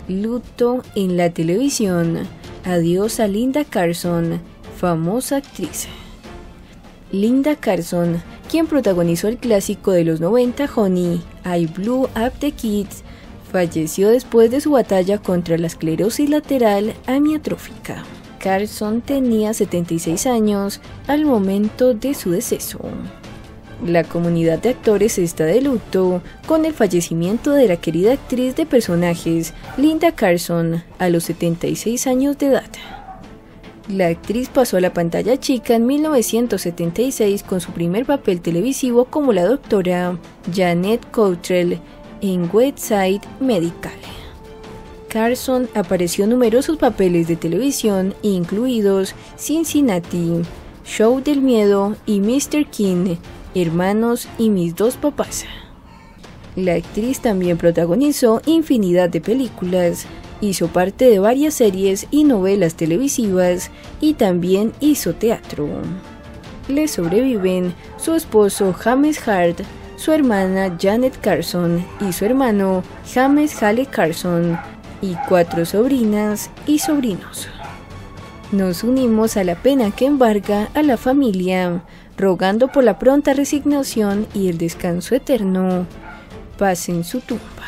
Luto en la televisión. Adiós a Linda Carson, famosa actriz. Linda Carson, quien protagonizó el clásico de los 90 Honey, I Blew Up the Kids, falleció después de su batalla contra la esclerosis lateral amiotrófica. Carson tenía 76 años al momento de su deceso. La comunidad de actores está de luto con el fallecimiento de la querida actriz de personajes Linda Carson a los 76 años de edad. La actriz pasó a la pantalla chica en 1976 con su primer papel televisivo como la doctora Janet Cottrell en West Side Medical. Carson apareció en numerosos papeles de televisión, incluidos Cincinnati, Show del Miedo y Mr. King, Hermanos y Mis Dos Papás. La actriz también protagonizó infinidad de películas, hizo parte de varias series y novelas televisivas y también hizo teatro. Le sobreviven su esposo James Hart, su hermana Janet Carson y su hermano James Hale Carson, y 4 sobrinas y sobrinos. Nos unimos a la pena que embarga a la familia, rogando por la pronta resignación y el descanso eterno. Paz en su tumba.